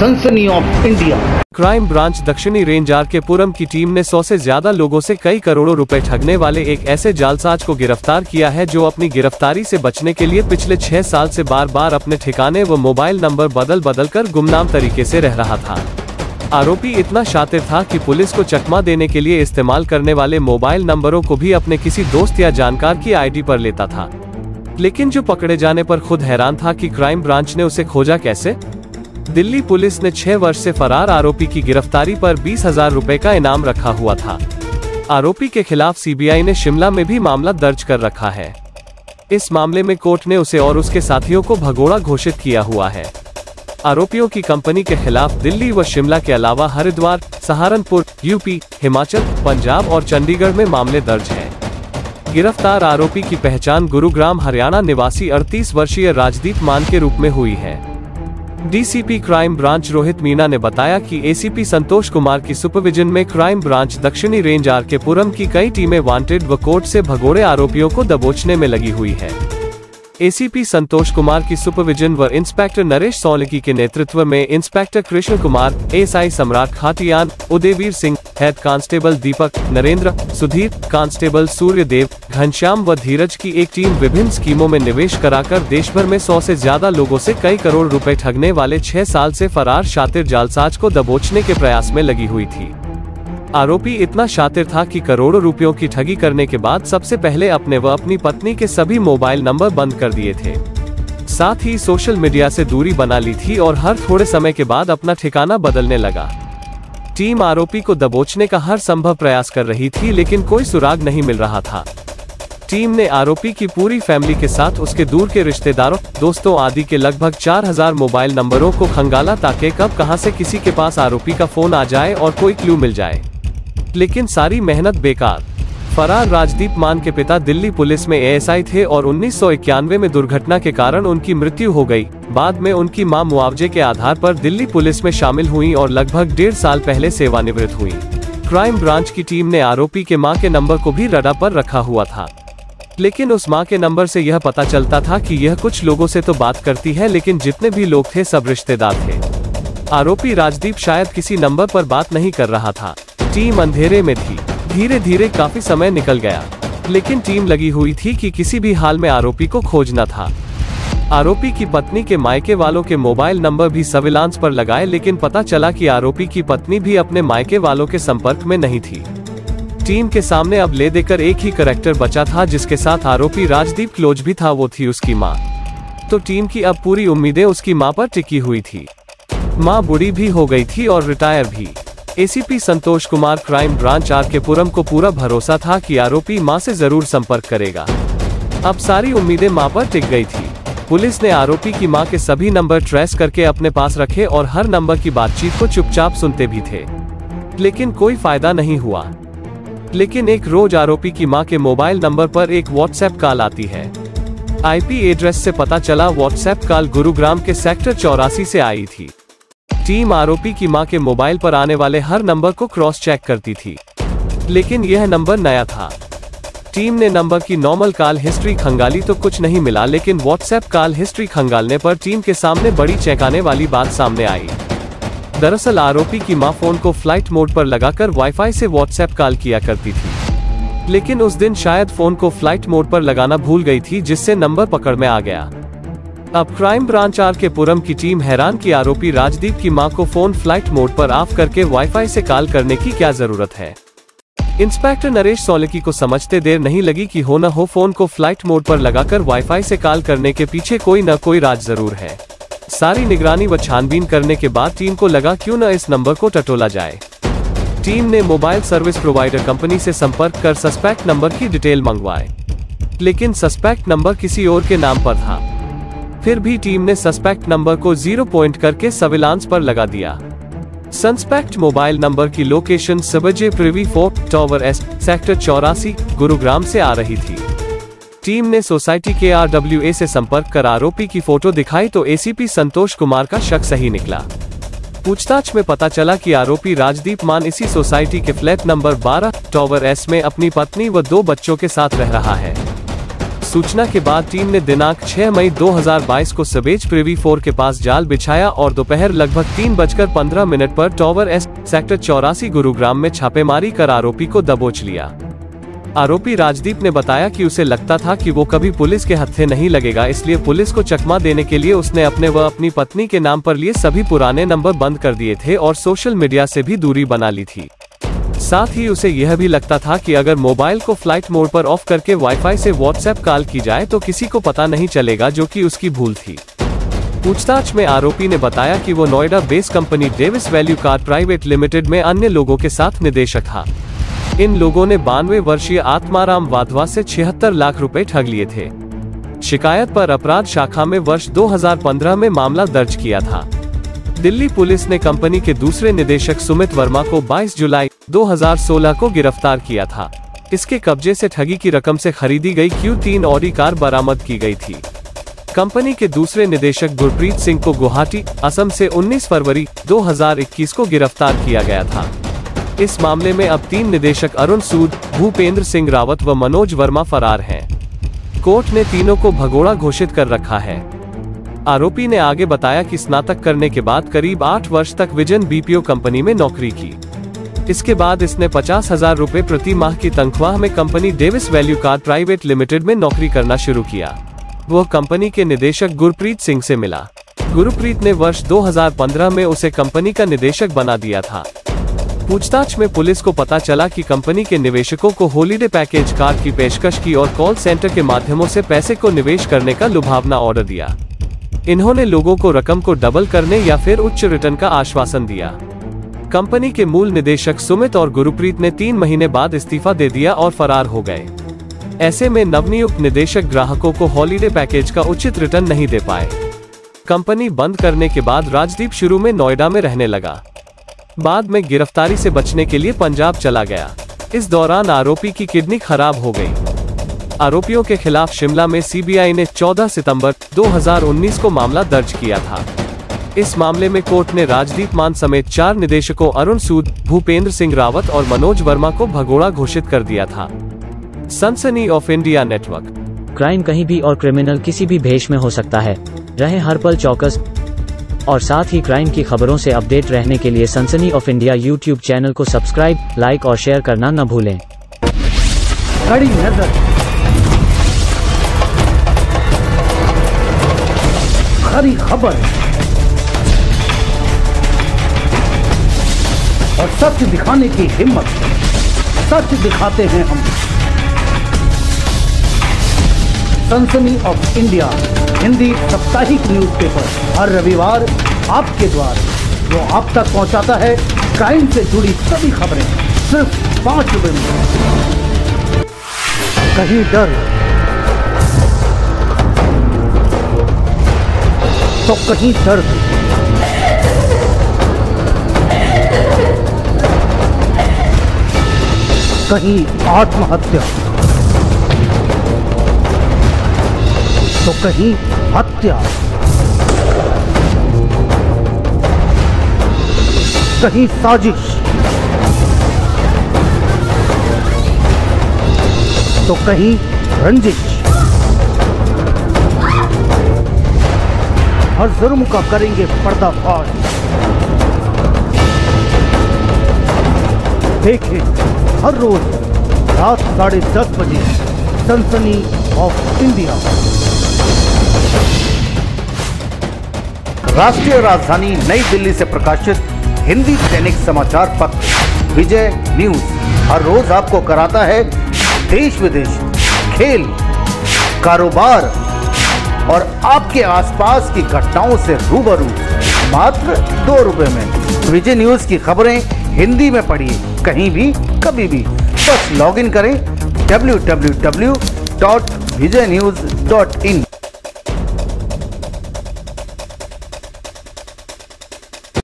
सनसनी of India. Crime branch दक्षिणी range R K Puram की टीम ने 100 से ज्यादा लोगों से कई करोड़ों रुपए ठगने वाले एक ऐसे जालसाज को गिरफ्तार किया है जो अपनी गिरफ्तारी से बचने के लिए पिछले 6 साल से बार बार अपने ठिकाने व मोबाइल नंबर बदल कर गुमनाम तरीके से रह रहा था। आरोपी इतना शातिर था कि पुलिस को चकमा देने के लिए इस्तेमाल करने वाले मोबाइल नंबरों को भी अपने किसी दोस्त या जानकार की आईडी पर लेता था, लेकिन जो पकड़े जाने पर खुद हैरान था कि क्राइम ब्रांच ने उसे खोजा कैसे। दिल्ली पुलिस ने 6 वर्ष से फरार आरोपी की गिरफ्तारी पर 20,000 रुपए का इनाम रखा हुआ था। आरोपी के खिलाफ सीबीआई ने शिमला में भी मामला दर्ज कर रखा है। इस मामले में कोर्ट ने उसे और उसके साथियों को भगोड़ा घोषित किया हुआ है। आरोपियों की कंपनी के खिलाफ दिल्ली व शिमला के अलावा हरिद्वार, सहारनपुर, यूपी, हिमाचल, पंजाब और चंडीगढ़ में मामले दर्ज हैं। गिरफ्तार आरोपी की पहचान गुरुग्राम हरियाणा निवासी 38 वर्षीय राजदीप मान के रूप में हुई है। DCP crime branch Rohit Meena ने बताया कि एसीपी संतोष कुमार की सुपरविजन में क्राइम ब्रांच दक्षिणी रेंज आर के पुरम की कई टीमें वांटेड व कोर्ट से भगोड़े आरोपियों को दबोचने में लगी हुई है। एसीपी संतोष कुमार की सुपरविजन व इंस्पेक्टर नरेश सोलंकी के नेतृत्व में inspector Krishna Kumar, ASI Samrat Khatiyan, Udayveer Singh, head constable Deepak, Narendra, Sudhir, constable Suryadev, Ghanshyam व धीरज की एक टीम विभिन्न स्कीमों में निवेश कराकर देश भर में 100 से ज्यादा लोगों से कई करोड़ रुपए ठगने वाले 6 साल से फरार शातिर जालसाज को दबोचने के प्रयास में लगी हुई थी। आरोपी इतना शातिर था कि करोड़ों रुपयों की ठगी करने के बाद सबसे पहले अपने व अपनी पत्नी के सभी मोबाइल नंबर बंद कर दिए थे। साथ ही सोशल मीडिया से दूरी बना ली थी और हर थोड़े समय के बाद अपना ठिकाना बदलने लगा। टीम आरोपी को दबोचने का हर संभव प्रयास कर रही थी, लेकिन कोई सुराग नहीं मिल रहा था। टीम ने आरोपी की पूरी फैमिली के साथ उसके दूर के रिश्तेदारों, दोस्तों आदि के लगभग 4000 मोबाइल नंबरों को खंगाला ताकि कब कहां से किसी के पास आरोपी का फोन आ जाए और कोई क्लू मिल जाए, लेकिन सारी मेहनत बेकार। फरार राजदीप मान के पिता दिल्ली पुलिस में एएसआई थे और 1991 में दुर्घटना के कारण उनकी मृत्यु हो गई। बाद में उनकी मां मुआवजे के आधार पर दिल्ली पुलिस में शामिल हुई और लगभग 1.5 साल पहले सेवानिवृत्त हुई। क्राइम ब्रांच की टीम ने आरोपी के मां के नंबर को भी रडार पर रखा हुआ था, लेकिन उस मां के नंबर से यह पता चलता था कि यह कुछ लोगों से तो बात करती है, लेकिन जितने भी लोग थे सब रिश्तेदार थे। आरोपी राजदीप शायद किसी नंबर पर बात नहीं कर रहा था। टीम अंधेरे में थी। धीरे धीरे काफी समय निकल गया, लेकिन टीम लगी हुई थी कि किसी भी हाल में आरोपी को खोजना था। आरोपी की पत्नी के मायके वालों के मोबाइल नंबर भी सर्विलांस पर लगाए, लेकिन पता चला कि आरोपी की पत्नी भी अपने मायके वालों के संपर्क में नहीं थी। टीम के सामने अब ले देकर एक ही कैरेक्टर बचा था जिसके साथ आरोपी राजदीप क्लोज भी था, वो थी उसकी माँ। तो टीम की अब पूरी उम्मीदें उसकी माँ पर टिकी हुई थी। माँ बूढ़ी भी हो गई थी और रिटायर भी। ACP Santosh Kumar crime branch R K Puram को पूरा भरोसा था कि आरोपी मां से जरूर संपर्क करेगा। अब सारी उम्मीदें मां पर टिक गई थी। पुलिस ने आरोपी की मां के सभी नंबर ट्रेस करके अपने पास रखे और हर नंबर की बातचीत को चुपचाप सुनते भी थे, लेकिन कोई फायदा नहीं हुआ। लेकिन एक रोज आरोपी की मां के मोबाइल नंबर पर एक व्हाट्सएप कॉल आती है। आईपी एड्रेस से पता चला व्हाट्सएप कॉल गुरुग्राम के सेक्टर 84 से आई थी। टीम आरोपी की मां के मोबाइल पर आने वाले हर नंबर को क्रॉस चेक करती थी, लेकिन यह नंबर नया था। टीम ने नंबर की नॉर्मल कॉल हिस्ट्री खंगाली तो कुछ नहीं मिला, लेकिन व्हाट्सएप कॉल हिस्ट्री खंगालने पर टीम के सामने बड़ी चौंकाने वाली बात सामने आई। दरअसल आरोपी की मां फोन को फ्लाइट मोड पर लगाकर वाईफाई से व्हाट्सएप कॉल किया करती थी, लेकिन उस दिन शायद फोन को फ्लाइट मोड पर लगाना भूल गई थी, जिससे नंबर पकड़ में आ गया। अब crime branch R K Puram की टीम हैरान कि आरोपी राजदीप की मां को फोन फ्लाइट मोड पर ऑफ करके वाईफाई से कॉल करने की क्या जरूरत है। इंस्पेक्टर नरेश सोलंकी को समझते देर नहीं लगी कि हो न हो फोन को फ्लाइट मोड पर लगाकर वाईफाई से कॉल करने के पीछे कोई न कोई राज जरूर है। सारी निगरानी व छानबीन करने के बाद टीम को लगा क्यों न इस नंबर को टटोला जाए। टीम ने मोबाइल सर्विस प्रोवाइडर कंपनी से संपर्क कर सस्पेक्ट नंबर की डिटेल मंगवाए, लेकिन सस्पेक्ट नंबर किसी और के नाम पर था। फिर भी टीम ने सस्पेक्ट नंबर को 0 पॉइंट करके सर्विलांस पर लगा दिया। सस्पेक्ट मोबाइल नंबर की लोकेशन सबजे प्रिवी 4 टावर एस सेक्टर 84 गुरुग्राम से आ रही थी। टीम ने सोसाइटी के RWA से संपर्क कर आरोपी की फोटो दिखाई तो एसीपी संतोष कुमार का शक सही निकला। पूछताछ में पता चला कि आरोपी राजदीप मान इसी सोसाइटी के फ्लैट नंबर 12 टावर एस में अपनी पत्नी व 2 बच्चों के साथ रह रहा है। सूचना के बाद टीम ने दिनांक 6 मई 2022 को सवेज प्रिवी 4 के पास जाल बिछाया और दोपहर लगभग 3:15 पर टावर एस सेक्टर 84 गुरुग्राम में छापेमारी कर आरोपी को दबोच लिया। आरोपी राजदीप ने बताया कि उसे लगता था कि वो कभी पुलिस के हत्थे नहीं लगेगा, इसलिए पुलिस को चकमा देने के लिए उसने अपने व अपनी पत्नी के नाम पर लिए सभी पुराने नंबर बंद कर दिए थे और सोशल मीडिया से भी दूरी बना ली थी। साथ ही उसे यह भी लगता था कि अगर मोबाइल को फ्लाइट मोड पर ऑफ करके वाईफाई से व्हाट्सएप कॉल की जाए तो किसी को पता नहीं चलेगा, जो कि उसकी भूल थी। पूछताछ में आरोपी ने बताया कि वो Noida based company Davis value card private limited में अन्य लोगों के साथ निदेशक था। इन लोगों ने 92 वर्षीय आत्माराम वाधवा से 76 लाख रुपए ठग लिए थे। शिकायत पर अपराध शाखा में वर्ष 2015 में मामला दर्ज किया था। दिल्ली पुलिस ने कंपनी के दूसरे निदेशक सुमित वर्मा को 22 जुलाई 2016 को गिरफ्तार किया था। इसके कब्जे से ठगी की रकम से खरीदी गई Q3 ऑडी कार बरामद की गई थी। कंपनी के दूसरे निदेशक गुरप्रीत सिंह को गुवाहाटी, असम से 19 फरवरी 2021 को गिरफ्तार किया गया था। इस मामले में अब 3 निदेशक अरुण सूद, भूपेंद्र सिंह रावत व मनोज वर्मा फरार हैं। कोर्ट ने तीनों को भगोड़ा घोषित कर रखा है। आरोपी ने आगे बताया कि स्नातक करने के बाद करीब 8 वर्ष तक विजन बीपीओ कंपनी में नौकरी की। इसके बाद इसने 50,000 रुपए प्रति माह की तनख्वाह में company Davis value card private limited में नौकरी करना शुरू किया। वह कंपनी के निदेशक गुरप्रीत सिंह से मिला। गुरप्रीत ने वर्ष 2015 में उसे कंपनी का निदेशक बना दिया था। पूछताछ में पुलिस को पता चला कि कंपनी के निवेशकों को हॉलिडे पैकेज कार की पेशकश की और कॉल सेंटर के माध्यमों से पैसे को निवेश करने का लुभावना ऑर्डर दिया। इन्होंने लोगों को रकम को डबल करने या फिर उच्च रिटर्न का आश्वासन दिया। कंपनी के मूल निदेशक सुमित और गुरप्रीत ने 3 महीने बाद इस्तीफा दे दिया और फरार हो गए। ऐसे में नवनियुक्त निदेशक ग्राहकों को हॉलिडे पैकेज का उचित रिटर्न नहीं दे पाए। कंपनी बंद करने के बाद राजदीप शुरू में नोएडा में रहने लगा। बाद में गिरफ्तारी से बचने के लिए पंजाब चला गया। इस दौरान आरोपी की किडनी खराब हो गई। आरोपियों के खिलाफ शिमला में सीबीआई ने 14 सितंबर 2019 को मामला दर्ज किया था। इस मामले में कोर्ट ने राजदीप मान समेत 4 निदेशकों अरुण सूद, भूपेंद्र सिंह रावत और मनोज वर्मा को भगोड़ा घोषित कर दिया था। सनसनी ऑफ इंडिया नेटवर्क। क्राइम कहीं भी और क्रिमिनल किसी भी भेष में हो सकता है। रहे हर पल चौकस और साथ ही क्राइम की खबरों से अपडेट रहने के लिए Sansani of India YouTube channel को सब्सक्राइब, लाइक और शेयर करना न भूलें। कड़ी नजर, खरी खबर और सच दिखाने की हिम्मत, सच दिखाते हैं हम। सनसनी ऑफ इंडिया हिंदी साप्ताहिक न्यूज़पेपर हर रविवार आपके द्वार, जो आप तक पहुंचाता है क्राइम से जुड़ी सभी खबरें सिर्फ 5 रुपए में। कहीं डर तो कहीं दर्द, कहीं आत्महत्या तो कहीं हत्या, कहीं साजिश तो कहीं रंजिश। हर जुर्म का करेंगे पर्दाफाश। देखें हर रोज रात 10:30 बजे सनसनी ऑफ इंडिया। राष्ट्रीय राजधानी नई दिल्ली से प्रकाशित हिंदी दैनिक समाचार पत्र विजय न्यूज हर रोज आपको कराता है देश विदेश, खेल, कारोबार और आपके आसपास की घटनाओं से रूबरू मात्र 2 रुपए में। विजय न्यूज की खबरें हिंदी में पढ़िए कहीं भी कभी भी। बस लॉगिन करें www.vijaynews.in।